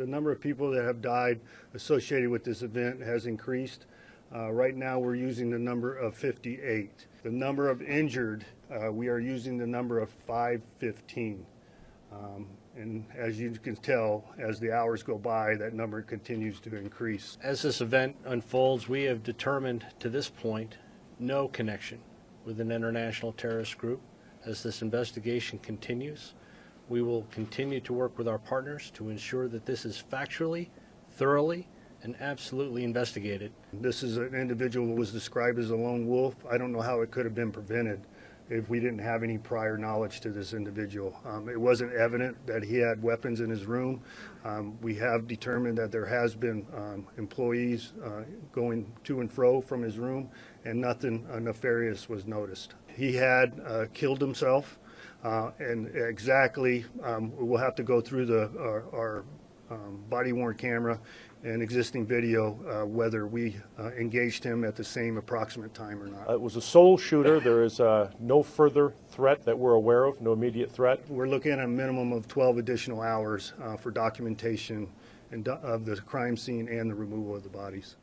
The number of people that have died associated with this event has increased. Right now we're using the number of 58. The number of injured, we are using the number of 515. And as you can tell, as the hours go by, that number continues to increase. As this event unfolds, we have determined to this point no connection with an international terrorist group. As this investigation continues, we will continue to work with our partners to ensure that this is factually, thoroughly, and absolutely investigated. This is an individual who was described as a lone wolf. I don't know how it could have been prevented if we didn't have any prior knowledge to this individual. It wasn't evident that he had weapons in his room. We have determined that there has been employees going to and fro from his room, and nothing nefarious was noticed. He had killed himself, and exactly, we'll have to go through our body-worn camera and existing video whether we engaged him at the same approximate time or not. It was a sole shooter. There is no further threat that we're aware of, no immediate threat. We're looking at a minimum of 12 additional hours for documentation of the crime scene and the removal of the bodies.